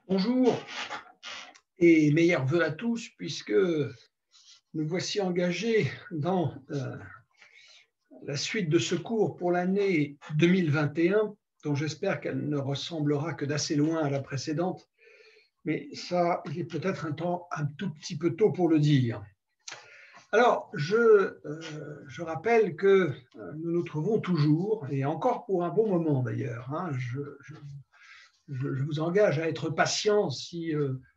Bonjour et meilleurs vœux à tous, puisque nous voici engagés dans la suite de ce cours pour l'année 2021, dont j'espère qu'elle ne ressemblera que d'assez loin à la précédente, mais ça, il est peut-être un tout petit peu tôt pour le dire. Alors, je rappelle que nous nous trouvons toujours, et encore pour un bon moment d'ailleurs, hein, je vous engage à être patient si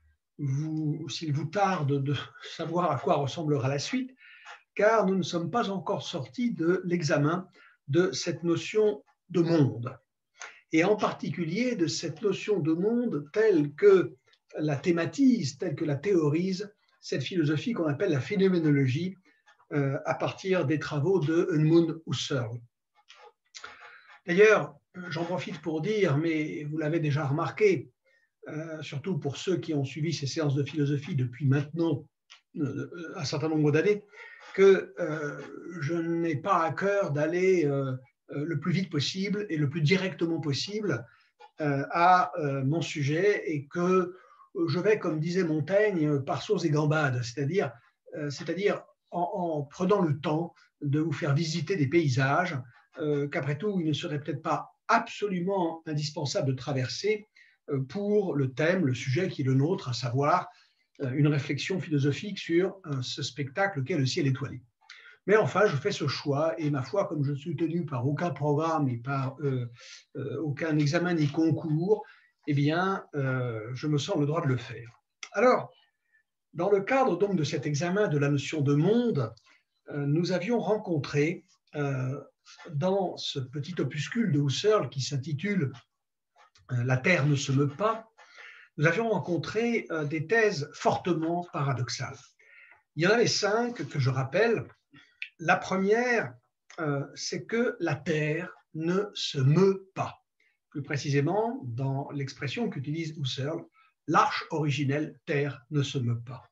s'il vous tarde de savoir à quoi ressemblera la suite, car nous ne sommes pas encore sortis de l'examen de cette notion de monde, et en particulier de cette notion de monde telle que la thématise, telle que la théorise cette philosophie qu'on appelle la phénoménologie à partir des travaux de Edmund Husserl. D'ailleurs, j'en profite pour dire, mais vous l'avez déjà remarqué, surtout pour ceux qui ont suivi ces séances de philosophie depuis maintenant un certain nombre d'années, que je n'ai pas à cœur d'aller le plus vite possible et le plus directement possible à mon sujet, et que je vais, comme disait Montaigne, par sauce et gambade, c'est-à-dire en prenant le temps de vous faire visiter des paysages qu'après tout, il ne serait peut-être pas absolument indispensable de traverser pour le thème, le sujet qui est le nôtre, à savoir une réflexion philosophique sur ce spectacle qu'est le ciel étoilé. Mais enfin, je fais ce choix, et ma foi, comme je ne suis tenu par aucun programme et par aucun examen ni concours, eh bien, je me sens le droit de le faire. Alors, dans le cadre donc de cet examen de la notion de monde, nous avions rencontré dans ce petit opuscule de Husserl qui s'intitule La Terre ne se meut pas, nous avions rencontré des thèses fortement paradoxales. Il y en avait 5 que je rappelle. La première, c'est que la Terre ne se meut pas. Plus précisément, dans l'expression qu'utilise Husserl, l'arche originelle Terre ne se meut pas.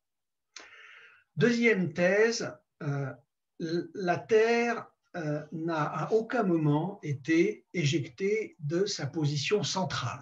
Deuxième thèse, la Terre n'a à aucun moment été éjectée de sa position centrale.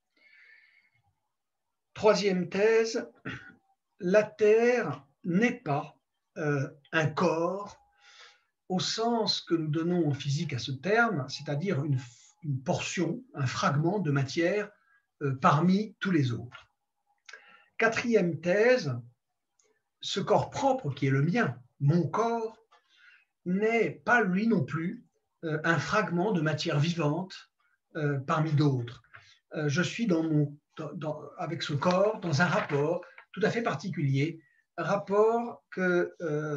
Troisième thèse, la Terre n'est pas un corps au sens que nous donnons en physique à ce terme, c'est-à-dire une portion, un fragment de matière parmi tous les autres. Quatrième thèse, ce corps propre qui est le mien, mon corps, n'est pas lui non plus un fragment de matière vivante parmi d'autres. Je suis avec ce corps dans un rapport tout à fait particulier, rapport que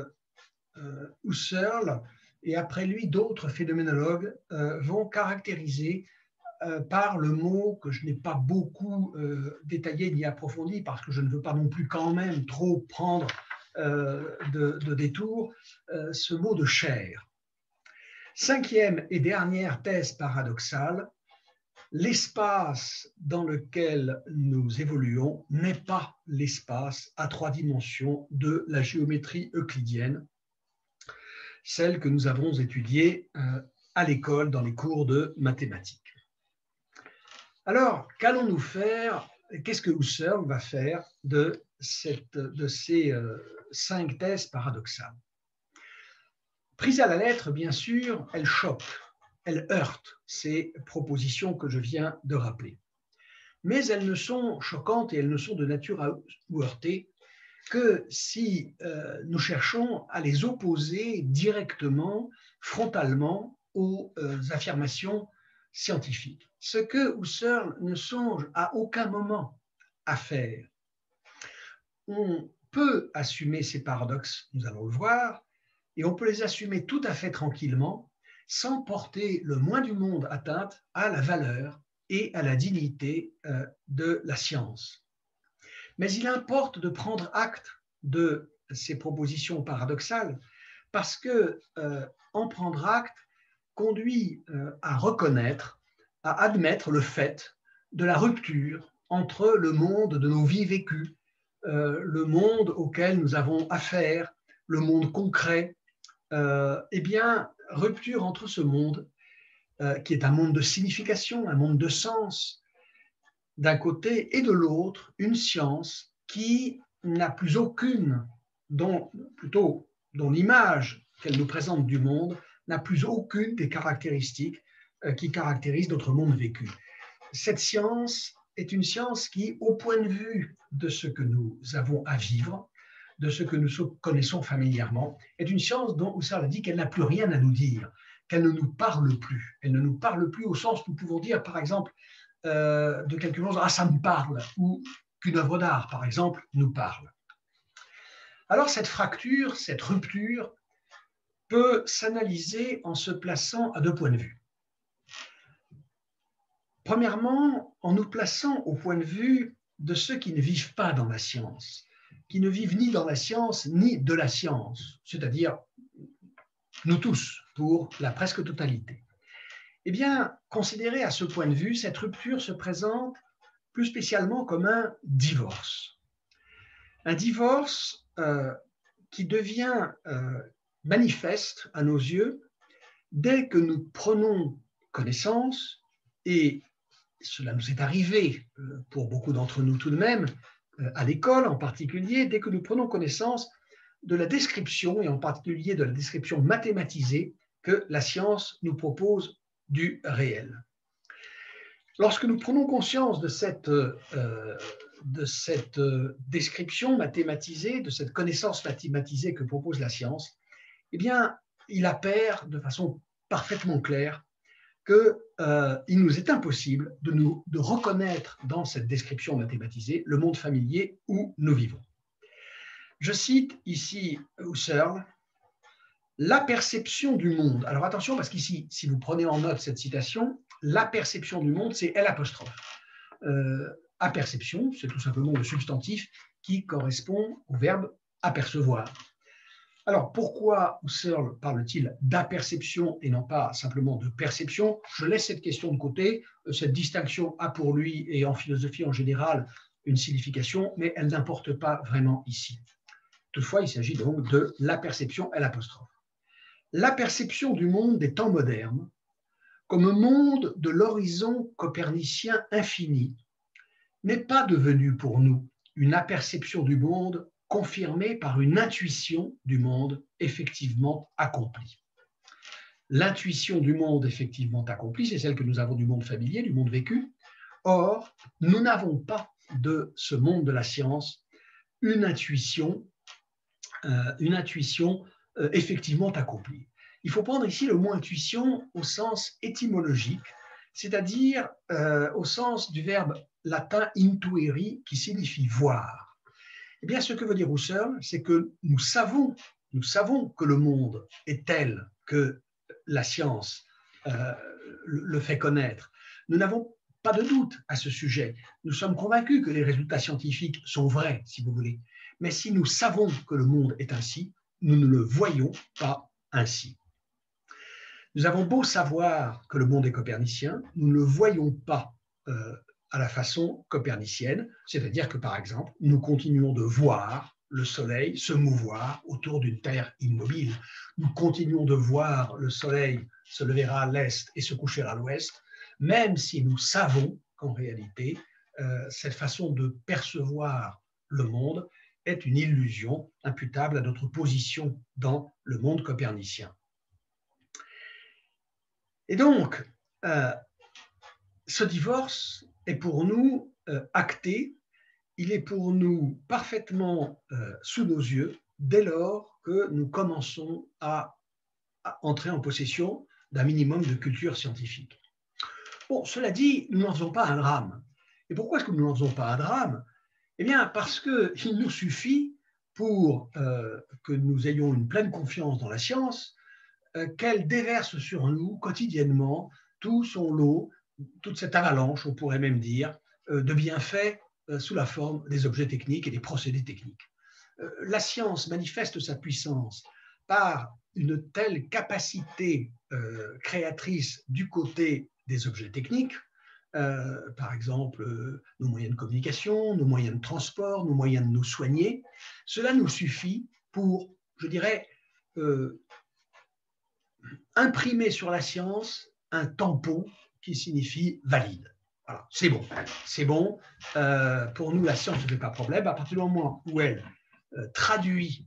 Husserl et après lui d'autres phénoménologues vont caractériser par le mot que je n'ai pas beaucoup détaillé ni approfondi, parce que je ne veux pas non plus quand même trop prendre de détours, ce mot de chair. Cinquième et dernière thèse paradoxale, l'espace dans lequel nous évoluons n'est pas l'espace à 3 dimensions de la géométrie euclidienne, celle que nous avons étudiée à l'école dans les cours de mathématiques. Alors, qu'allons-nous faire? Qu'est-ce que Husserl va faire de ces 5 thèses paradoxales? Prises à la lettre, bien sûr, elles choquent, elles heurtent ces propositions que je viens de rappeler. Mais elles ne sont choquantes et elles ne sont de nature à nous heurter que si nous cherchons à les opposer directement, frontalement aux affirmations scientifiques. Ce que Husserl ne songe à aucun moment à faire. On peut assumer ces paradoxes, nous allons le voir, et on peut les assumer tout à fait tranquillement, sans porter le moins du monde atteinte à la valeur et à la dignité de la science. Mais il importe de prendre acte de ces propositions paradoxales, parce que en prendre acte conduit à reconnaître, à admettre le fait de la rupture entre le monde de nos vies vécues, le monde auquel nous avons affaire, le monde concret, eh bien, rupture entre ce monde qui est un monde de signification, un monde de sens, d'un côté, et de l'autre, une science qui n'a plus aucune, dont l'image qu'elle nous présente du monde n'a plus aucune des caractéristiques qui caractérisent notre monde vécu. Cette science est une science qui, au point de vue de ce que nous avons à vivre, de ce que nous connaissons familièrement, est une science dont Husserl a dit qu'elle n'a plus rien à nous dire, qu'elle ne nous parle plus. Elle ne nous parle plus au sens où nous pouvons dire, par exemple, de quelque chose, ah, ça me parle, ou qu'une œuvre d'art, par exemple, nous parle. Alors, cette fracture, cette rupture, peut s'analyser en se plaçant à deux points de vue. Premièrement, en nous plaçant au point de vue de ceux qui ne vivent pas dans la science, qui ne vivent ni dans la science ni de la science, c'est-à-dire nous tous, pour la presque totalité. Eh bien, considéré à ce point de vue, cette rupture se présente plus spécialement comme un divorce. Un divorce qui devient manifeste à nos yeux dès que nous prenons connaissance, et cela nous est arrivé pour beaucoup d'entre nous tout de même, à l'école en particulier, dès que nous prenons connaissance de la description, et en particulier de la description mathématisée que la science nous propose du réel. Lorsque nous prenons conscience de cette description mathématisée, de cette connaissance mathématisée que propose la science, eh bien, il apparaît de façon parfaitement claire qu'il nous est impossible de reconnaître dans cette description mathématisée le monde familier où nous vivons. Je cite ici Husserl, la perception du monde. Alors attention, parce qu'ici, si vous prenez en note cette citation, la perception du monde, c'est L'. Aperception, c'est tout simplement le substantif qui correspond au verbe apercevoir. Alors, pourquoi Husserl parle-t-il d'aperception et non pas simplement de perception? Je laisse cette question de côté. Cette distinction a pour lui, et en philosophie en général, une signification, mais elle n'importe pas vraiment ici. Toutefois, il s'agit donc de l'aperception L'. La perception du monde des temps modernes comme monde de l'horizon copernicien infini n'est pas devenue pour nous une aperception du monde confirmée par une intuition du monde effectivement accompli. L'intuition du monde effectivement accompli, c'est celle que nous avons du monde familier, du monde vécu. Or, nous n'avons pas de ce monde de la science une intuition effectivement accomplie. Il faut prendre ici le mot intuition au sens étymologique, c'est-à-dire au sens du verbe latin intuere qui signifie voir. Eh bien, ce que veut dire Husserl, c'est que nous savons que le monde est tel que la science le fait connaître. Nous n'avons pas de doute à ce sujet. Nous sommes convaincus que les résultats scientifiques sont vrais, si vous voulez. Mais si nous savons que le monde est ainsi, nous ne le voyons pas ainsi. Nous avons beau savoir que le monde est copernicien, nous ne le voyons pas à la façon copernicienne, c'est-à-dire que, par exemple, nous continuons de voir le Soleil se mouvoir autour d'une Terre immobile. Nous continuons de voir le Soleil se lever à l'est et se coucher à l'ouest, même si nous savons qu'en réalité, cette façon de percevoir le monde est une illusion imputable à notre position dans le monde copernicien. Et donc, ce divorce est pour nous acté, il est pour nous parfaitement sous nos yeux dès lors que nous commençons à entrer en possession d'un minimum de culture scientifique. Bon, cela dit, nous n'en faisons pas un drame. Et pourquoi est-ce que nous n'en faisons pas un drame? Eh bien, parce qu'il nous suffit pour que nous ayons une pleine confiance dans la science, qu'elle déverse sur nous quotidiennement tout son lot, toute cette avalanche, on pourrait même dire, de bienfaits sous la forme des objets techniques et des procédés techniques. La science manifeste sa puissance par une telle capacité créatrice du côté des objets techniques, par exemple nos moyens de communication, nos moyens de transport, nos moyens de nous soigner. Cela nous suffit pour, je dirais, imprimer sur la science un tampon qui signifie valide. voilà, c'est bon. Pour nous, la science ne fait pas problème. À partir du moment où elle traduit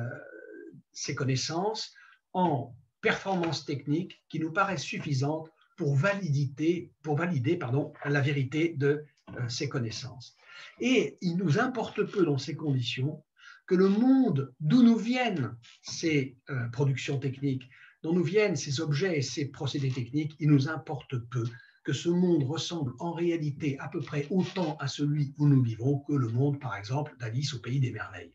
ces connaissances en performances techniques qui nous paraissent suffisantes pour valider la vérité de ces connaissances. Et il nous importe peu dans ces conditions que le monde d'où nous viennent ces productions techniques, d'où nous viennent ces objets et ces procédés techniques, il nous importe peu que ce monde ressemble en réalité à peu près autant à celui où nous vivons que le monde, par exemple, d'Alice au pays des merveilles.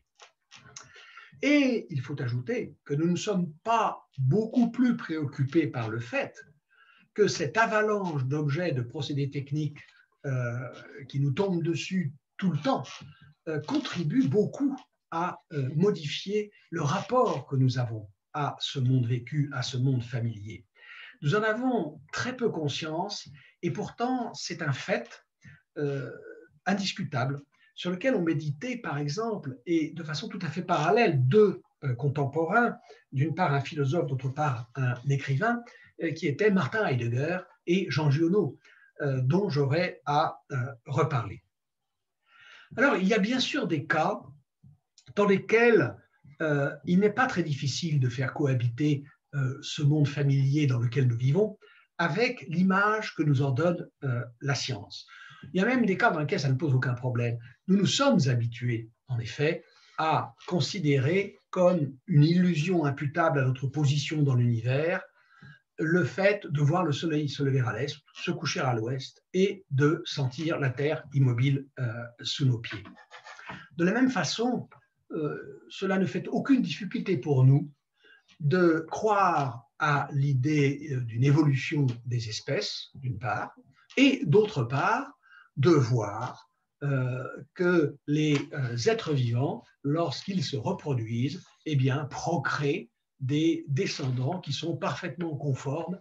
Et il faut ajouter que nous ne sommes pas beaucoup plus préoccupés par le fait que cette avalanche d'objets, de procédés techniques qui nous tombent dessus tout le temps contribue beaucoup à modifier le rapport que nous avons à ce monde vécu, à ce monde familier. Nous en avons très peu conscience et pourtant c'est un fait indiscutable sur lequel ont médité, par exemple, et de façon tout à fait parallèle, deux contemporains, d'une part un philosophe, d'autre part un écrivain, qui étaient Martin Heidegger et Jean Giono, dont j'aurais à reparler. Alors, il y a bien sûr des cas dans lesquels il n'est pas très difficile de faire cohabiter ce monde familier dans lequel nous vivons avec l'image que nous en donne la science. Il y a même des cas dans lesquels ça ne pose aucun problème. Nous nous sommes habitués, en effet, à considérer comme une illusion imputable à notre position dans l'univers le fait de voir le soleil se lever à l'est, se coucher à l'ouest et de sentir la terre immobile sous nos pieds. De la même façon, cela ne fait aucune difficulté pour nous de croire à l'idée d'une évolution des espèces, d'une part, et d'autre part, de voir que les êtres vivants, lorsqu'ils se reproduisent, eh bien, procréent des descendants qui sont parfaitement conformes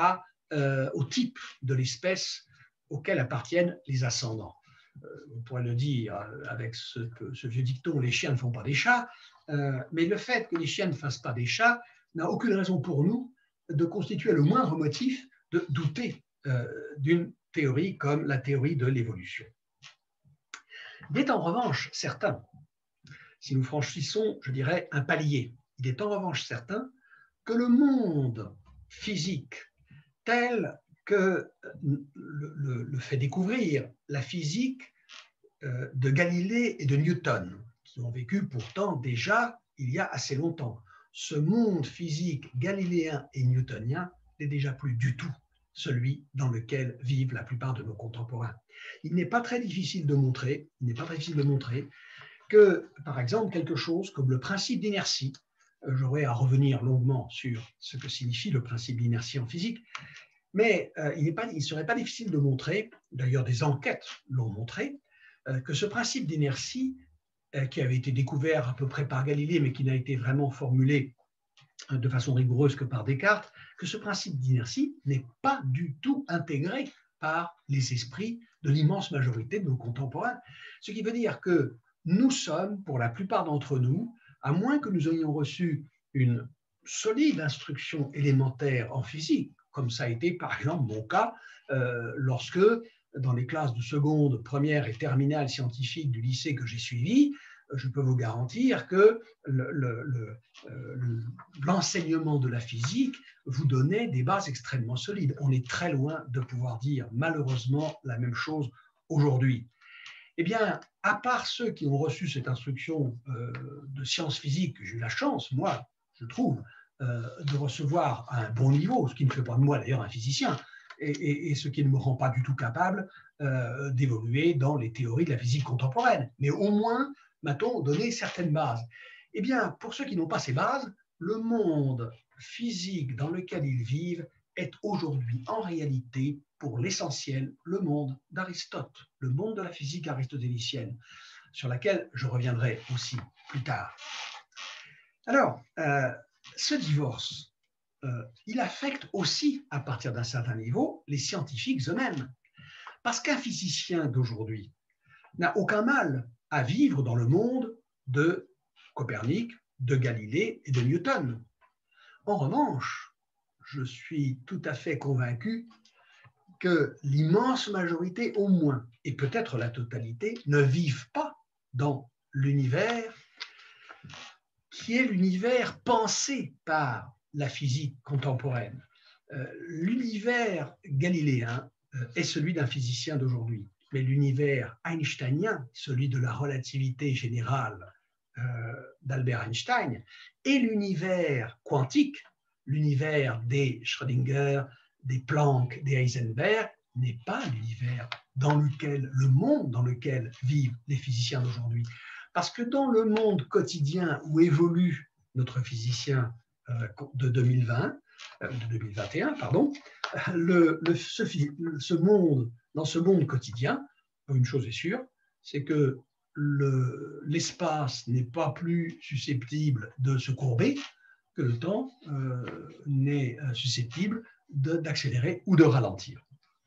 au type de l'espèce auquel appartiennent les ascendants. On pourrait le dire avec ce vieux dicton, les chiens ne font pas des chats, mais le fait que les chiens ne fassent pas des chats n'a aucune raison pour nous de constituer le moindre motif de douter d'une théorie comme la théorie de l'évolution. Il est en revanche certain, si nous franchissons, je dirais, un palier, il est en revanche certain que le monde physique tel que le fait découvrir la physique de Galilée et de Newton, qui ont vécu pourtant déjà il y a assez longtemps. Ce monde physique galiléen et newtonien n'est déjà plus du tout celui dans lequel vivent la plupart de nos contemporains. Il n'est pas très difficile de montrer, que, par exemple, quelque chose comme le principe d'inertie, j'aurai à revenir longuement sur ce que signifie le principe d'inertie en physique, mais il ne serait pas difficile de montrer, d'ailleurs des enquêtes l'ont montré, que ce principe d'inertie, qui avait été découvert à peu près par Galilée, mais qui n'a été vraiment formulé de façon rigoureuse que par Descartes, que ce principe d'inertie n'est pas du tout intégré par les esprits de l'immense majorité de nos contemporains. Ce qui veut dire que nous sommes, pour la plupart d'entre nous, à moins que nous ayons reçu une solide instruction élémentaire en physique, comme ça a été par exemple mon cas lorsque, dans les classes de seconde, première et terminale scientifique du lycée que j'ai suivi, je peux vous garantir que l'enseignement de la physique vous donnait des bases extrêmement solides. On est très loin de pouvoir dire malheureusement la même chose aujourd'hui. Eh bien, à part ceux qui ont reçu cette instruction de sciences physiques, j'ai eu la chance, moi, je trouve, de recevoir à un bon niveau, ce qui ne fait pas de moi d'ailleurs un physicien, et ce qui ne me rend pas du tout capable d'évoluer dans les théories de la physique contemporaine. Mais au moins, m'a-t-on donné certaines bases. Eh bien, pour ceux qui n'ont pas ces bases, le monde physique dans lequel ils vivent est aujourd'hui en réalité, pour l'essentiel, le monde d'Aristote, le monde de la physique aristotélicienne, sur laquelle je reviendrai aussi plus tard. Alors, ce divorce, il affecte aussi, à partir d'un certain niveau, les scientifiques eux-mêmes. Parce qu'un physicien d'aujourd'hui n'a aucun mal à vivre dans le monde de Copernic, de Galilée et de Newton. En revanche, je suis tout à fait convaincu que l'immense majorité, au moins, et peut-être la totalité, ne vivent pas dans l'univers qui est l'univers pensé par la physique contemporaine. L'univers galiléen est celui d'un physicien d'aujourd'hui, mais l'univers einsteinien, celui de la relativité générale d'Albert Einstein, et l'univers quantique, l'univers des Schrödinger, des Planck, des Heisenberg, n'est pas l'univers dans lequel, le monde dans lequel vivent les physiciens d'aujourd'hui. Parce que dans le monde quotidien où évolue notre physicien de 2020, de 2021, pardon, dans ce monde quotidien, une chose est sûre, c'est que l'espace n'est pas plus susceptible de se courber que le temps n'est susceptible d'accélérer ou de ralentir.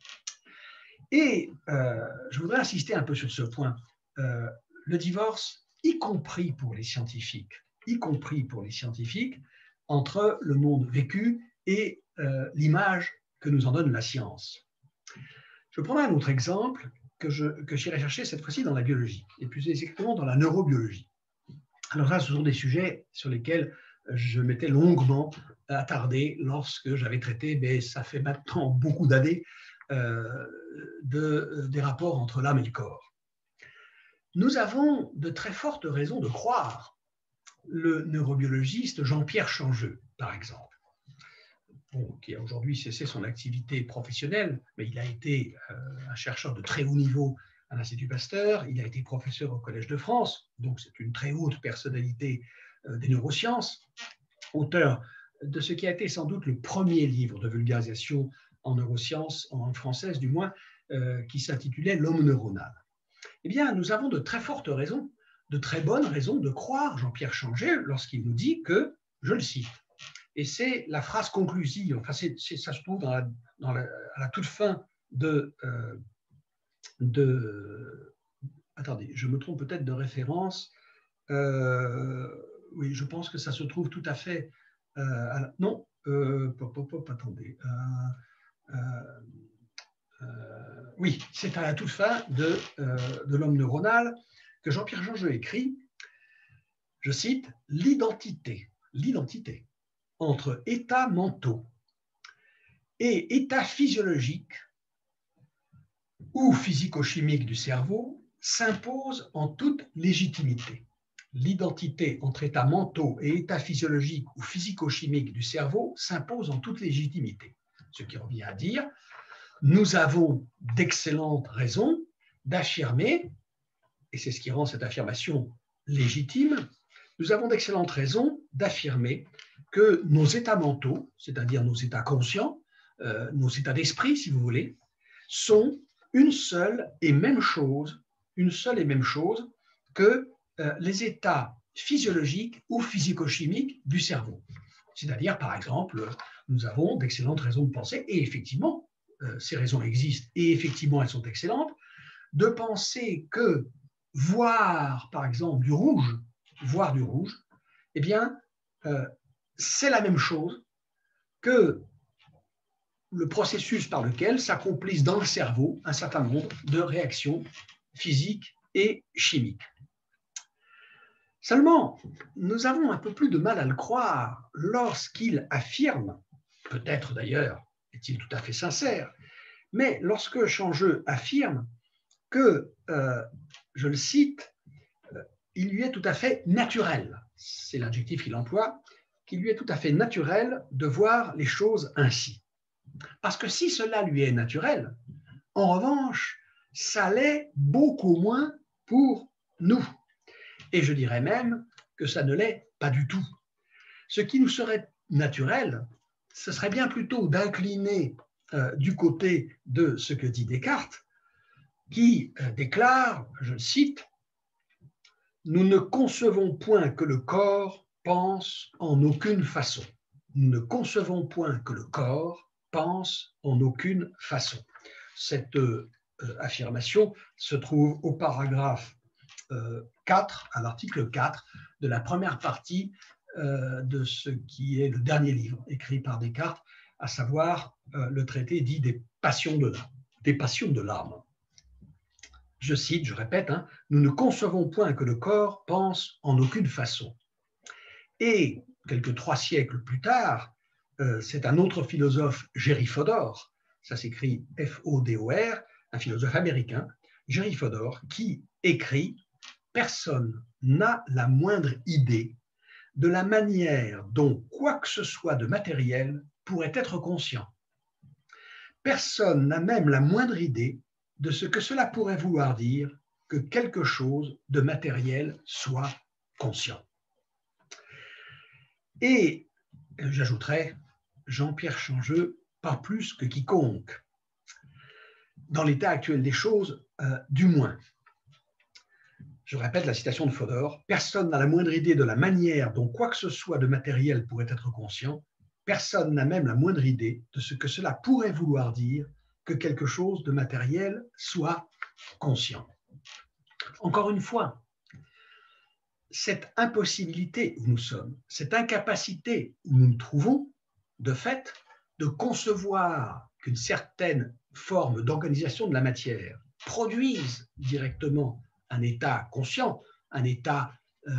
Et je voudrais insister un peu sur ce point. Le divorce, y compris pour les scientifiques, entre le monde vécu et l'image que nous en donne la science. Je prendrai un autre exemple que j'irai chercher cette fois-ci dans la biologie, et plus exactement dans la neurobiologie. Alors là, ce sont des sujets sur lesquels je m'étais longuement attardé lorsque j'avais traité, mais ça fait maintenant beaucoup d'années, des rapports entre l'âme et le corps. Nous avons de très fortes raisons de croire le neurobiologiste Jean-Pierre Changeux, par exemple, qui a aujourd'hui cessé son activité professionnelle, mais il a été un chercheur de très haut niveau à l'Institut Pasteur, il a été professeur au Collège de France, donc c'est une très haute personnalité des neurosciences, auteur de ce qui a été sans doute le premier livre de vulgarisation en neurosciences, en langue française du moins, qui s'intitulait « L'homme neuronal ». Eh bien, nous avons de très fortes raisons, de très bonnes raisons de croire Jean-Pierre Changeux lorsqu'il nous dit que, je le cite, et c'est la phrase conclusive, enfin ça se trouve à la toute fin attendez, je me trompe peut-être de référence, oui, je pense que ça se trouve tout à fait, non, attendez, oui, c'est à la toute fin de l'homme neuronal que Jean-Pierre Changeux écrit, je cite, l'identité entre états mentaux et états physiologiques ou physico-chimiques du cerveau s'impose en toute légitimité. L'identité entre états mentaux et états physiologiques ou physico-chimiques du cerveau s'impose en toute légitimité. Ce qui revient à dire, nous avons d'excellentes raisons d'affirmer, et c'est ce qui rend cette affirmation légitime, nous avons d'excellentes raisons d'affirmer que nos états mentaux, c'est-à-dire nos états conscients, nos états d'esprit, si vous voulez, sont une seule et même chose que les états physiologiques ou physico-chimiques du cerveau. C'est-à-dire, par exemple, nous avons d'excellentes raisons de penser, et effectivement, ces raisons existent, et effectivement, elles sont excellentes, de penser que voir, par exemple, du rouge, eh bien, c'est la même chose que le processus par lequel s'accomplissent dans le cerveau un certain nombre de réactions physiques et chimiques. Seulement, nous avons un peu plus de mal à le croire lorsqu'il affirme, peut-être d'ailleurs est-il tout à fait sincère, mais lorsque Changeux affirme que, je le cite, il lui est tout à fait naturel, c'est l'adjectif qu'il emploie, qu'il lui est tout à fait naturel de voir les choses ainsi. Parce que si cela lui est naturel, en revanche, ça l'est beaucoup moins pour nous. Et je dirais même que ça ne l'est pas du tout. Ce qui nous serait naturel, ce serait bien plutôt d'incliner du côté de ce que dit Descartes, qui déclare, je le cite, « Nous ne concevons point que le corps pense en aucune façon. Nous ne concevons point que le corps pense en aucune façon. » Cette affirmation se trouve au paragraphe 4, à l'article 4 de la première partie de ce qui est le dernier livre écrit par Descartes, à savoir le traité dit des passions de l'âme, des passions de l'âme. Je cite, je répète, hein, « Nous ne concevons point que le corps pense en aucune façon. » Et quelques 3 siècles plus tard, c'est un autre philosophe, Jerry Fodor, ça s'écrit F-O-D-O-R, un philosophe américain, Jerry Fodor, qui écrit « Personne n'a la moindre idée de la manière dont quoi que ce soit de matériel pourrait être conscient. Personne n'a même la moindre idée de ce que cela pourrait vouloir dire que quelque chose de matériel soit conscient. » Et j'ajouterais, Jean-Pierre Changeux, pas plus que quiconque. Dans l'état actuel des choses, du moins. Je répète la citation de Fodor, « Personne n'a la moindre idée de la manière dont quoi que ce soit de matériel pourrait être conscient. Personne n'a même la moindre idée de ce que cela pourrait vouloir dire que quelque chose de matériel soit conscient. » Encore une fois, cette impossibilité où nous sommes, cette incapacité où nous nous trouvons, de fait, de concevoir qu'une certaine forme d'organisation de la matière produise directement un état conscient, un état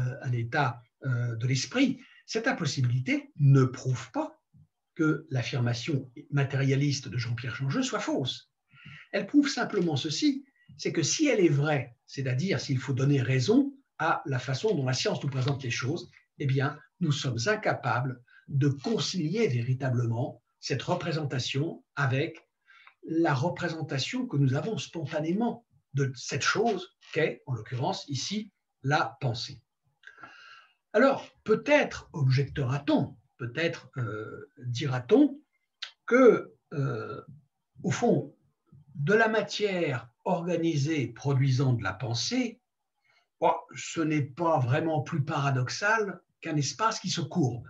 de l'esprit, cette impossibilité ne prouve pas que l'affirmation matérialiste de Jean-Pierre Changeux soit fausse. Elle prouve simplement ceci, c'est que si elle est vraie, c'est-à-dire s'il faut donner raison à la façon dont la science nous présente les choses, eh bien, nous sommes incapables de concilier véritablement cette représentation avec la représentation que nous avons spontanément de cette chose qu'est, en l'occurrence ici, la pensée. Alors, peut-être objectera-t-on, peut-être dira-t-on que, au fond, de la matière organisée produisant de la pensée, ce n'est pas vraiment plus paradoxal qu'un espace qui se courbe.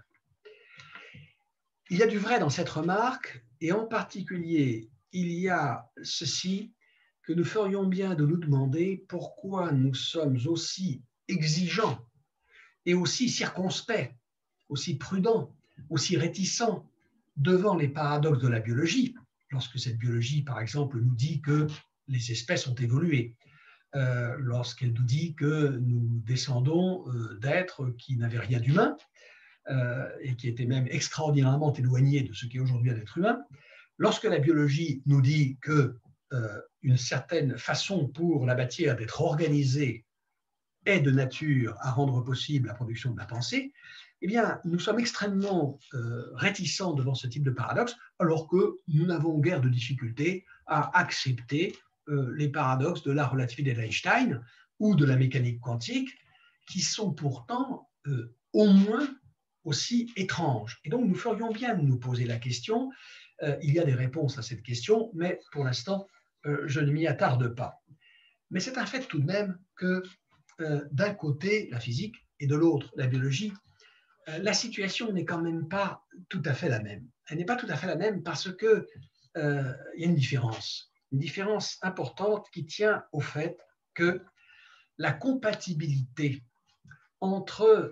Il y a du vrai dans cette remarque, et en particulier, il y a ceci que nous ferions bien de nous demander pourquoi nous sommes aussi exigeants et aussi circonspects, aussi prudents, aussi réticents devant les paradoxes de la biologie, lorsque cette biologie, par exemple, nous dit que les espèces ont évolué, lorsqu'elle nous dit que nous descendons d'êtres qui n'avaient rien d'humain et qui étaient même extraordinairement éloignés de ce qu'est aujourd'hui un être humain, lorsque la biologie nous dit qu'une certaine façon pour la matière d'être organisée est de nature à rendre possible la production de la pensée, eh bien, nous sommes extrêmement réticents devant ce type de paradoxe, alors que nous n'avons guère de difficulté à accepter les paradoxes de la relativité d'Einstein ou de la mécanique quantique, qui sont pourtant au moins aussi étranges. Et donc, nous ferions bien de nous poser la question. Il y a des réponses à cette question, mais pour l'instant, je ne m'y attarde pas. Mais c'est un fait tout de même que d'un côté, la physique, et de l'autre, la biologie, la situation n'est quand même pas tout à fait la même. Elle n'est pas tout à fait la même parce qu'il y a une différence importante qui tient au fait que la compatibilité entre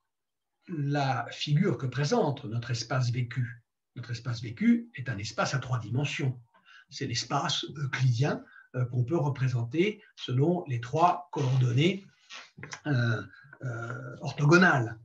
la figure que présente notre espace vécu. Notre espace vécu est un espace à 3 dimensions. C'est l'espace euclidien qu'on peut représenter selon les 3 coordonnées orthogonales.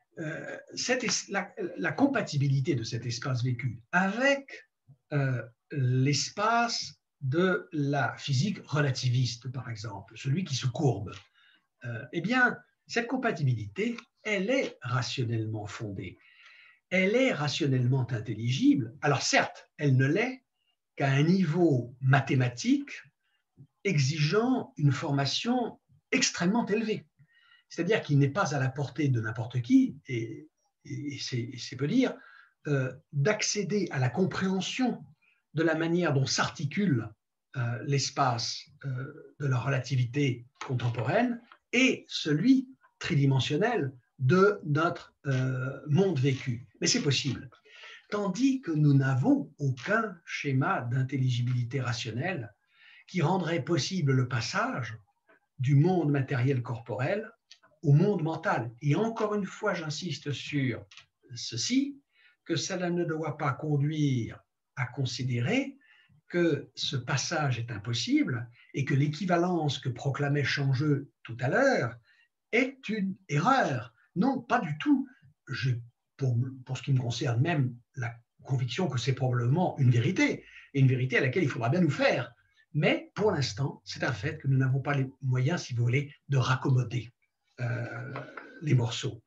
La compatibilité de cet espace vécu avec l'espace de la physique relativiste, par exemple, celui qui se courbe, eh bien, cette compatibilité, elle est rationnellement fondée, elle est rationnellement intelligible. Alors certes, elle ne l'est qu'à un niveau mathématique exigeant une formation extrêmement élevée. C'est-à-dire qu'il n'est pas à la portée de n'importe qui, et c'est peu dire, d'accéder à la compréhension de la manière dont s'articule l'espace de la relativité contemporaine et celui tridimensionnel de notre monde vécu. Mais c'est possible. Tandis que nous n'avons aucun schéma d'intelligibilité rationnelle qui rendrait possible le passage du monde matériel corporel au monde mental. Et encore une fois, j'insiste sur ceci, que cela ne doit pas conduire à considérer que ce passage est impossible et que l'équivalence que proclamait Changeux tout à l'heure est une erreur. Non, pas du tout. Pour ce qui me concerne, même la conviction que c'est probablement une vérité, et une vérité à laquelle il faudra bien nous faire. Mais pour l'instant, c'est un fait que nous n'avons pas les moyens, si vous voulez, de raccommoder les morceaux.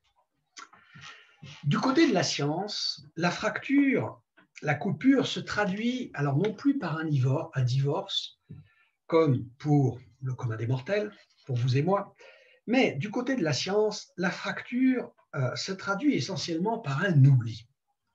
Du côté de la science, la fracture, la coupure se traduit alors non plus par un divorce, comme pour le commun des mortels, pour vous et moi, mais du côté de la science, la fracture se traduit essentiellement par un oubli.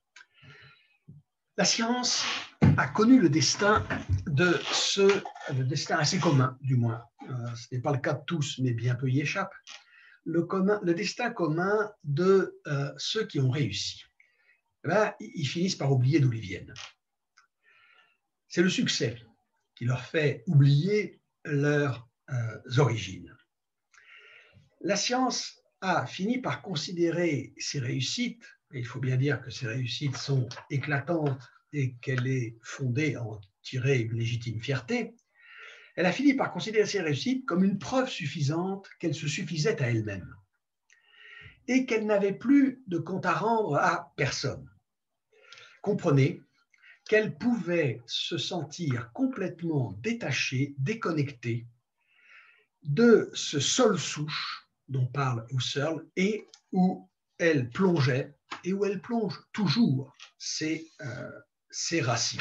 La science a connu le destin le destin assez commun, du moins. Ce n'est pas le cas de tous, mais bien peu y échappent. Le destin commun de ceux qui ont réussi. Eh bien, ils finissent par oublier d'où ils viennent. C'est le succès qui leur fait oublier leurs origines. La science a fini par considérer ces réussites, et il faut bien dire que ces réussites sont éclatantes et qu'elle est fondée à en tirer une légitime fierté, elle a fini par considérer ces réussites comme une preuve suffisante qu'elle se suffisait à elle-même et qu'elle n'avait plus de compte à rendre à personne. Comprenez qu'elle pouvait se sentir complètement détachée, déconnectée de ce sol souche dont parle Husserl et où elle plongeait et où elle plonge toujours ses racines.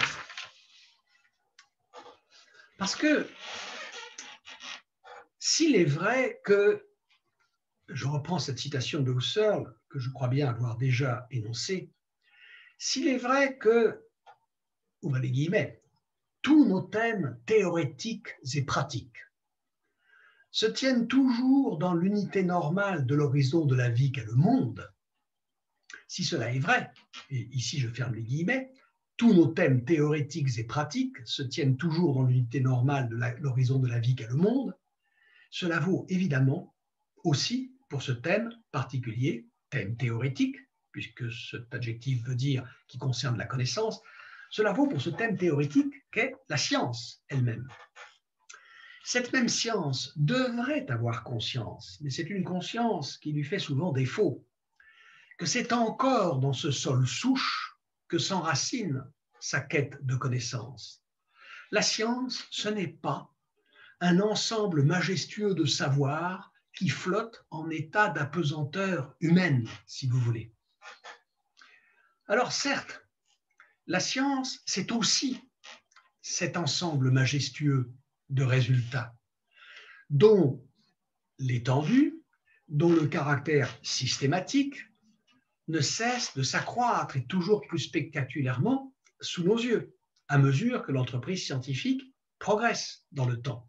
Parce que s'il est vrai que, je reprends cette citation de Husserl que je crois bien avoir déjà énoncée, s'il est vrai que, ouvrez les guillemets, tous nos thèmes théorétiques et pratiques se tiennent toujours dans l'unité normale de l'horizon de la vie qu'est le monde, si cela est vrai, et ici je ferme les guillemets, tous nos thèmes théorétiques et pratiques se tiennent toujours dans l'unité normale de l'horizon de la vie qu'est le monde, cela vaut évidemment aussi pour ce thème particulier, thème théorétique, puisque cet adjectif veut dire qui concerne la connaissance, cela vaut pour ce thème théorétique qu'est la science elle-même. Cette même science devrait avoir conscience, mais c'est une conscience qui lui fait souvent défaut, que c'est encore dans ce sol souche que s'enracine sa quête de connaissance. La science, ce n'est pas un ensemble majestueux de savoirs qui flotte en état d'apesanteur humaine, si vous voulez. Alors certes, la science, c'est aussi cet ensemble majestueux de résultats dont l'étendue, dont le caractère systématique ne cesse de s'accroître et toujours plus spectaculairement sous nos yeux, à mesure que l'entreprise scientifique progresse dans le temps.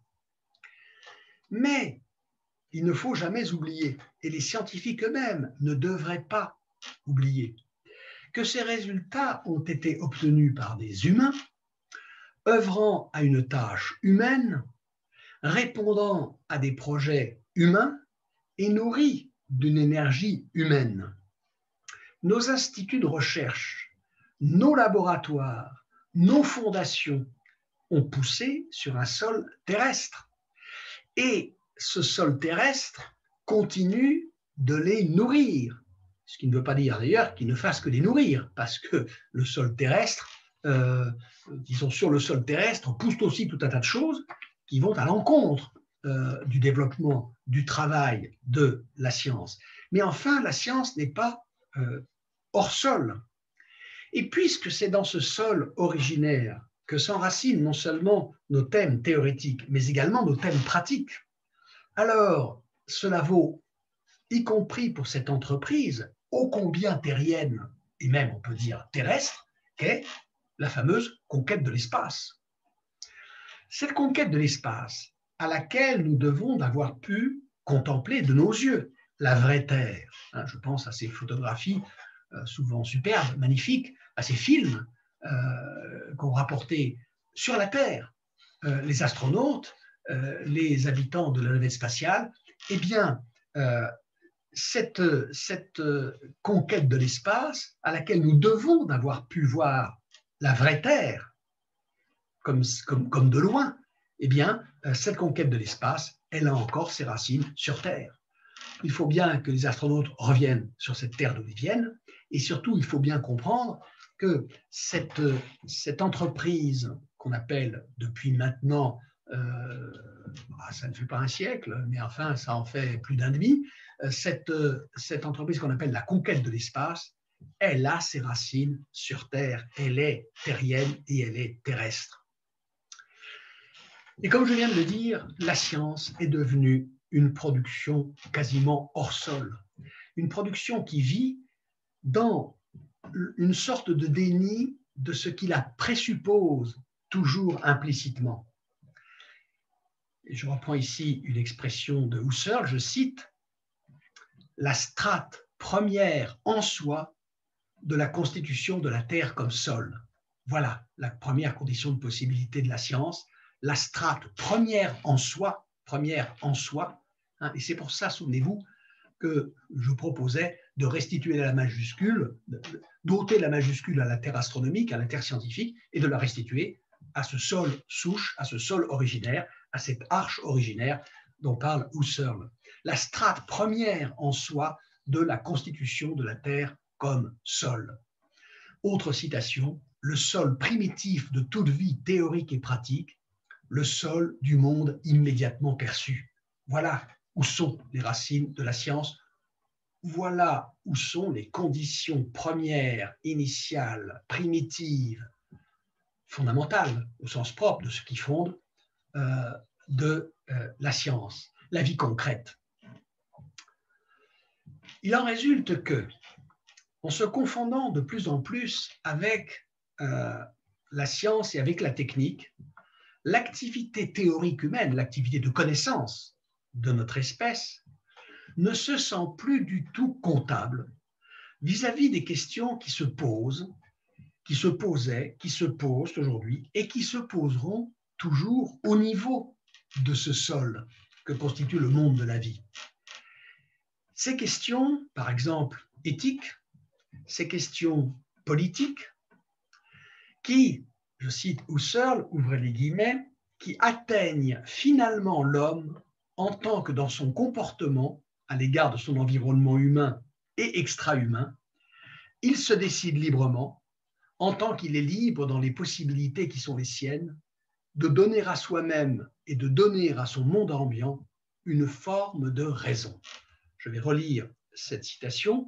Mais il ne faut jamais oublier, et les scientifiques eux-mêmes ne devraient pas oublier, que ces résultats ont été obtenus par des humains, œuvrant à une tâche humaine, répondant à des projets humains et nourris d'une énergie humaine. Nos instituts de recherche, nos laboratoires, nos fondations ont poussé sur un sol terrestre. Et ce sol terrestre continue de les nourrir. Ce qui ne veut pas dire d'ailleurs qu'ils ne fassent que les nourrir, parce que le sol terrestre, disons sur le sol terrestre, pousse aussi tout un tas de choses qui vont à l'encontre du développement, du travail de la science. Mais enfin, la science n'est pas hors sol. Et puisque c'est dans ce sol originaire que s'enracinent non seulement nos thèmes théoriques, mais également nos thèmes pratiques, alors cela vaut, y compris pour cette entreprise, ô combien terrienne, et même on peut dire terrestre, qu'est la fameuse conquête de l'espace. Cette conquête de l'espace, à laquelle nous devons avoir pu contempler de nos yeux la vraie Terre. Je pense à ces photographies souvent superbes, magnifiques, à ces films qu'ont rapportés sur la Terre les astronautes, les habitants de la navette spatiale. Eh bien, cette conquête de l'espace à laquelle nous devons avoir pu voir la vraie Terre, comme de loin, eh bien, cette conquête de l'espace, elle a encore ses racines sur Terre. Il faut bien que les astronautes reviennent sur cette Terre d'où ils viennent, et surtout, il faut bien comprendre que cette entreprise qu'on appelle depuis maintenant, ça ne fait pas un siècle, mais enfin, ça en fait plus d'un demi, cette entreprise qu'on appelle la conquête de l'espace, elle a ses racines sur Terre, elle est terrienne et elle est terrestre. Et comme je viens de le dire, la science est devenue une production quasiment hors sol, une production qui vit dans une sorte de déni de ce qui la présuppose toujours implicitement. Et je reprends ici une expression de Husserl, je cite, « La strate première en soi de la constitution de la Terre comme sol ». Voilà la première condition de possibilité de la science, la strate première en soi, hein, et c'est pour ça, souvenez-vous, que je proposais de restituer la majuscule, d'ôter la majuscule à la terre astronomique, à la terre scientifique, et de la restituer à ce sol souche, à ce sol originaire, à cette arche originaire dont parle Husserl. La strate première en soi de la constitution de la Terre comme sol. Autre citation, le sol primitif de toute vie théorique et pratique, le sol du monde immédiatement perçu. Voilà où sont les racines de la science. Voilà où sont les conditions premières, initiales, primitives, fondamentales, au sens propre de ce qui fonde la science, la vie concrète. Il en résulte que, en se confondant de plus en plus avec la science et avec la technique, l'activité théorique humaine, l'activité de connaissance de notre espèce, ne se sent plus du tout comptable vis-à-vis des questions qui se posent, qui se posaient, qui se posent aujourd'hui et qui se poseront toujours au niveau de ce sol que constitue le monde de la vie. Ces questions, par exemple éthiques, ces questions politiques, qui, je cite Husserl, ouvrez les guillemets, qui atteignent finalement l'homme en tant que dans son comportement à l'égard de son environnement humain et extra-humain, il se décide librement, en tant qu'il est libre dans les possibilités qui sont les siennes, de donner à soi-même et de donner à son monde ambiant une forme de raison. Je vais relire cette citation.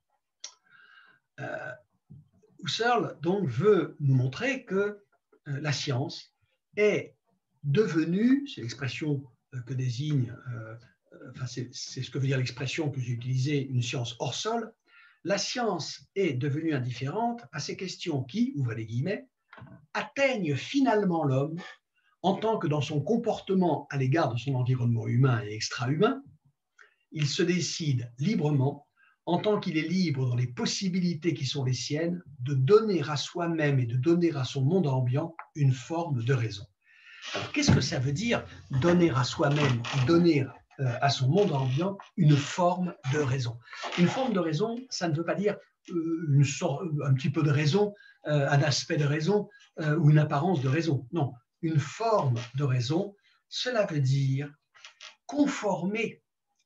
Husserl donc veut nous montrer que la science est devenue, c'est l'expression que désigne, c'est ce que veut dire l'expression que j'ai utilisée, une science hors sol. La science est devenue indifférente à ces questions qui, ouvrez les guillemets, atteignent finalement l'homme en tant que dans son comportement à l'égard de son environnement humain et extra-humain, il se décide librement, en tant qu'il est libre dans les possibilités qui sont les siennes, de donner à soi-même et de donner à son monde ambiant une forme de raison. Alors, qu'est-ce que ça veut dire donner à soi-même et donner à son monde ambiant une forme de raison? Une forme de raison, ça ne veut pas dire un petit peu de raison, un aspect de raison ou une apparence de raison. Non, une forme de raison, cela veut dire conformer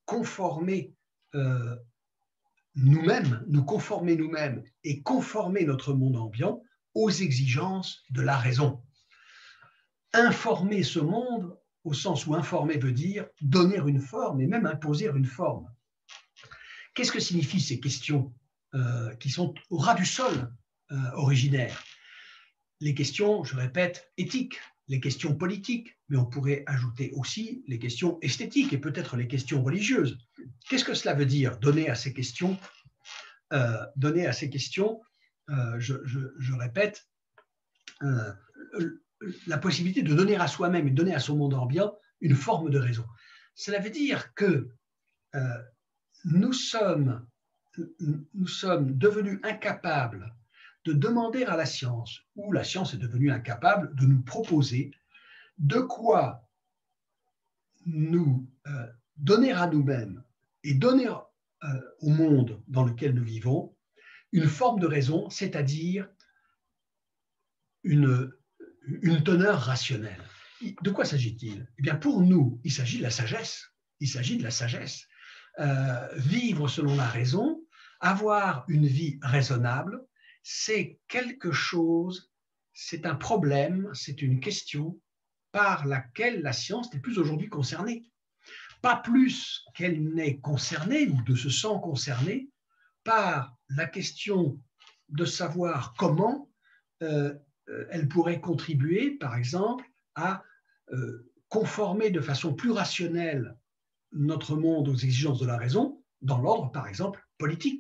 nous-mêmes, nous conformer nous-mêmes et conformer notre monde ambiant aux exigences de la raison. Informer ce monde, au sens où informer veut dire donner une forme et même imposer une forme. Qu'est-ce que signifient ces questions qui sont au ras du sol originaire? Les questions, je répète, éthiques, les questions politiques, mais on pourrait ajouter aussi les questions esthétiques et peut-être les questions religieuses. Qu'est-ce que cela veut dire, donner à ces questions, je répète, la possibilité de donner à soi-même et de donner à son monde ambiant une forme de raison. Cela veut dire que nous sommes devenus incapables de demander à la science, ou la science est devenue incapable de nous proposer de quoi nous donner à nous-mêmes et donner au monde dans lequel nous vivons une forme de raison, c'est-à-dire une une teneur rationnelle. De quoi s'agit-il? Eh bien, pour nous, il s'agit de la sagesse. Il s'agit de la sagesse. Vivre selon la raison, avoir une vie raisonnable, c'est quelque chose, c'est un problème, c'est une question par laquelle la science n'est plus aujourd'hui concernée. Pas plus qu'elle n'est concernée ou de se sent concernée par la question de savoir comment elle pourrait contribuer, par exemple, à conformer de façon plus rationnelle notre monde aux exigences de la raison, dans l'ordre, par exemple, politique.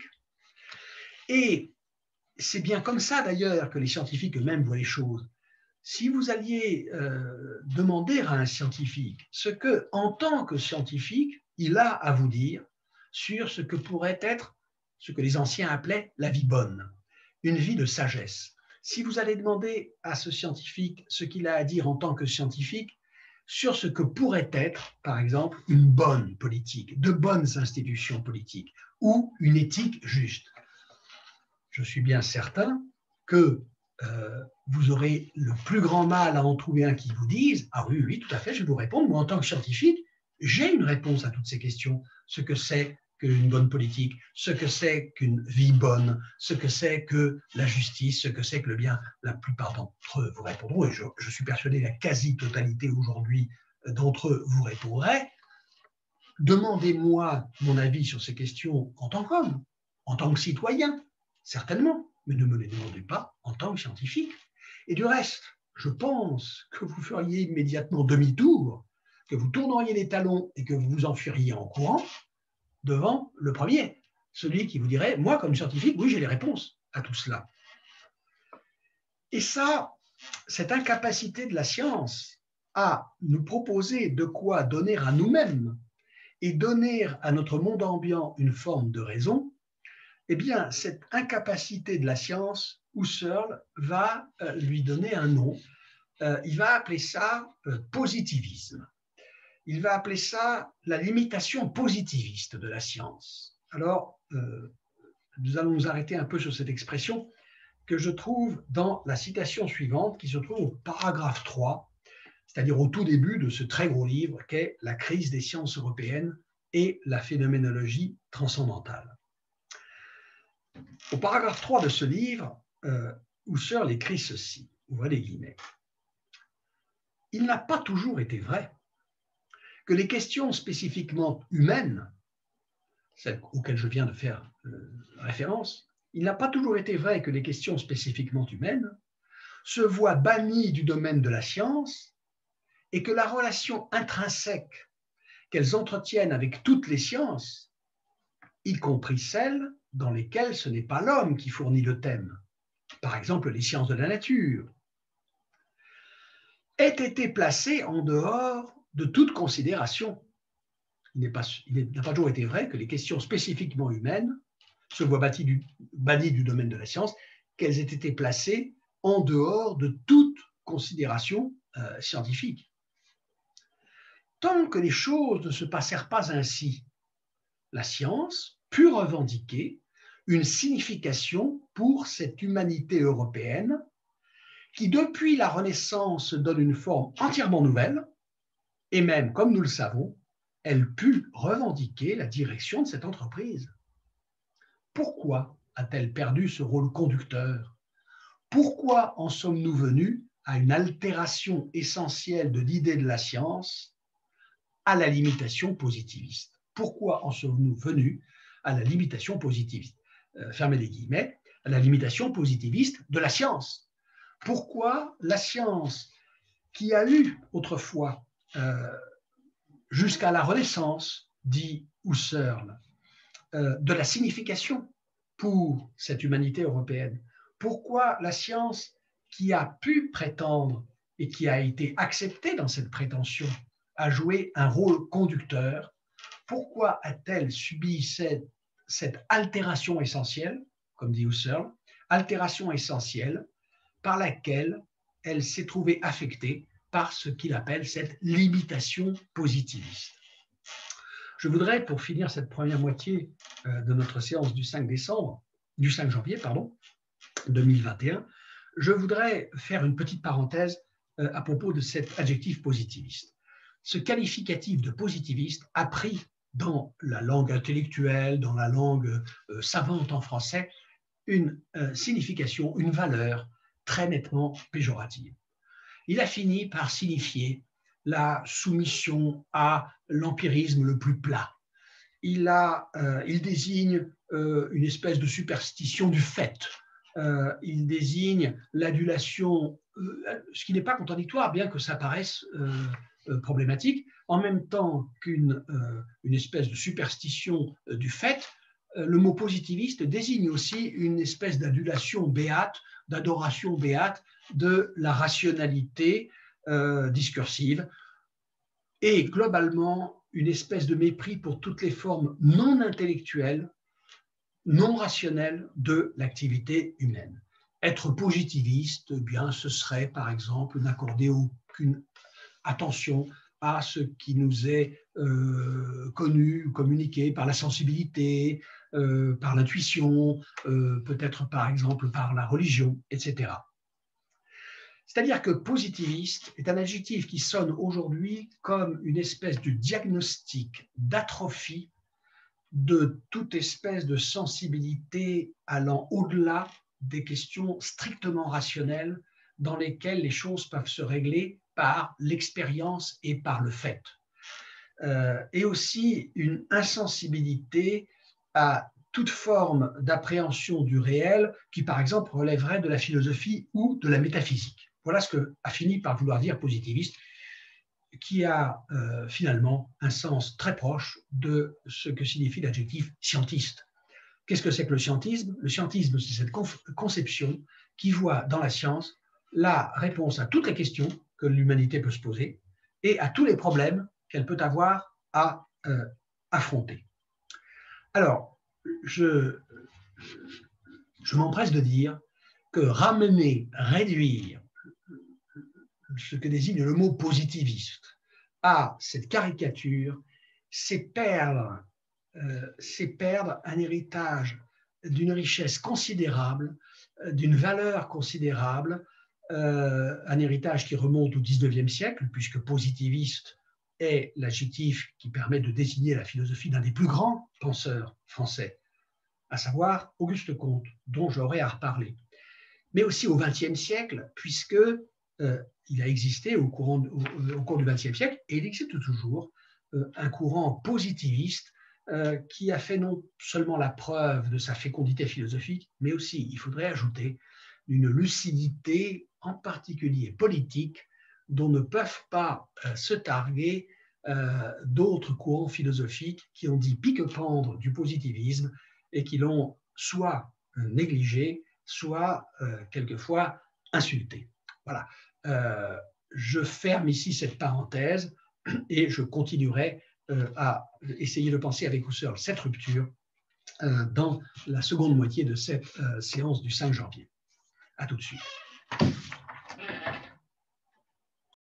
Et c'est bien comme ça, d'ailleurs, que les scientifiques eux-mêmes voient les choses. Si vous alliez demander à un scientifique ce que, en tant que scientifique, il a à vous dire sur ce que pourrait être ce que les anciens appelaient la vie bonne, une vie de sagesse. Si vous allez demander à ce scientifique ce qu'il a à dire en tant que scientifique sur ce que pourrait être, par exemple, une bonne politique, de bonnes institutions politiques ou une éthique juste, je suis bien certain que vous aurez le plus grand mal à en trouver un qui vous dise « Ah oui, oui, tout à fait, je vais vous répondre. Moi, en tant que scientifique, j'ai une réponse à toutes ces questions. Ce que c'est qu'une bonne politique, ce que c'est qu'une vie bonne, ce que c'est que la justice, ce que c'est que le bien. » La plupart d'entre eux vous répondront, et je suis persuadé la quasi-totalité aujourd'hui d'entre eux vous répondrait. Demandez-moi mon avis sur ces questions en tant qu'homme, en tant que citoyen, certainement, mais ne me les demandez pas en tant que scientifique. Et du reste, je pense que vous feriez immédiatement demi-tour, que vous tourneriez les talons et que vous vous enfuiriez en courant devant le premier, celui qui vous dirait « Moi, comme scientifique, oui, j'ai les réponses à tout cela. » Et ça, cette incapacité de la science à nous proposer de quoi donner à nous-mêmes et donner à notre monde ambiant une forme de raison, eh bien, cette incapacité de la science, Husserl va lui donner un nom. Il va appeler ça positivisme. Il va appeler ça la limitation positiviste de la science. Alors, nous allons nous arrêter un peu sur cette expression que je trouve dans la citation suivante, qui se trouve au paragraphe 3, c'est-à-dire au tout début de ce très gros livre qu'est La crise des sciences européennes et la phénoménologie transcendantale. Au paragraphe 3 de ce livre, Husserl écrit ceci, ouvrez les guillemets. « Il n'a pas toujours été vrai que les questions spécifiquement humaines, celles auxquelles je viens de faire référence, il n'a pas toujours été vrai que les questions spécifiquement humaines se voient bannies du domaine de la science et que la relation intrinsèque qu'elles entretiennent avec toutes les sciences, y compris celles dans lesquelles ce n'est pas l'homme qui fournit le thème, par exemple les sciences de la nature, ait été placée en dehors de toute considération. Il n'a pas toujours été vrai que les questions spécifiquement humaines se voient bannies du domaine de la science, qu'elles aient été placées en dehors de toute considération scientifique. Tant que les choses ne se passèrent pas ainsi, la science put revendiquer une signification pour cette humanité européenne qui, depuis la Renaissance, donne une forme entièrement nouvelle, et même, comme nous le savons, elle put revendiquer la direction de cette entreprise. Pourquoi a-t-elle perdu ce rôle conducteur? Pourquoi en sommes-nous venus à une altération essentielle de l'idée de la science, à la limitation positiviste? Pourquoi en sommes-nous venus à la limitation positiviste? Fermez les guillemets, à la limitation positiviste de la science. Pourquoi la science, qui a eu autrefois, jusqu'à la Renaissance, dit Husserl, de la signification pour cette humanité européenne, pourquoi la science qui a pu prétendre et qui a été acceptée dans cette prétention a joué un rôle conducteur, pourquoi a-t-elle subi cette altération essentielle, comme dit Husserl, altération essentielle par laquelle elle s'est trouvée affectée par ce qu'il appelle cette limitation positiviste. Je voudrais, pour finir cette première moitié de notre séance du 5 janvier 2021, je voudrais faire une petite parenthèse à propos de cet adjectif positiviste. Ce qualificatif de positiviste a pris dans la langue intellectuelle, dans la langue savante en français, une signification, une valeur très nettement péjorative. Il a fini par signifier la soumission à l'empirisme le plus plat. Il désigne une espèce de superstition du fait. Il désigne l'adulation, ce qui n'est pas contradictoire, bien que ça paraisse problématique, en même temps qu'une espèce de superstition du fait. Le mot positiviste désigne aussi une espèce d'adulation béate, d'adoration béate de la rationalité discursive et globalement une espèce de mépris pour toutes les formes non intellectuelles, non rationnelles de l'activité humaine. Être positiviste, eh bien, ce serait par exemple n'accorder aucune attention à ce qui nous est connu, communiqué par la sensibilité, par l'intuition, peut-être par exemple par la religion, etc. C'est-à-dire que positiviste est un adjectif qui sonne aujourd'hui comme une espèce de diagnostic d'atrophie de toute espèce de sensibilité allant au-delà des questions strictement rationnelles dans lesquelles les choses peuvent se régler par l'expérience et par le fait. Et aussi une insensibilité à toute forme d'appréhension du réel qui, par exemple, relèverait de la philosophie ou de la métaphysique. Voilà ce qu'a fini par vouloir dire positiviste, qui a finalement un sens très proche de ce que signifie l'adjectif scientiste. Qu'est-ce que c'est que le scientisme? Le scientisme, c'est cette conception qui voit dans la science la réponse à toutes les questions que l'humanité peut se poser et à tous les problèmes qu'elle peut avoir à affronter. Alors, je m'empresse de dire que ramener, réduire ce que désigne le mot positiviste à cette caricature, c'est perdre un héritage d'une richesse considérable, d'une valeur considérable, un héritage qui remonte au XIXe siècle, puisque positiviste est l'adjectif qui permet de désigner la philosophie d'un des plus grands penseurs français, à savoir Auguste Comte, dont j'aurai à reparler. Mais aussi au XXe siècle, puisque il a existé au cours du XXe siècle, et il existe toujours, un courant positiviste qui a fait non seulement la preuve de sa fécondité philosophique, mais aussi, il faudrait ajouter, une lucidité, en particulier politique, dont ne peuvent pas se targuer d'autres courants philosophiques qui ont dit pique-pendre du positivisme et qui l'ont soit négligé, soit quelquefois insulté. Voilà. Je ferme ici cette parenthèse et je continuerai à essayer de penser avec Husserl cette rupture dans la seconde moitié de cette séance du 5 janvier. À tout de suite.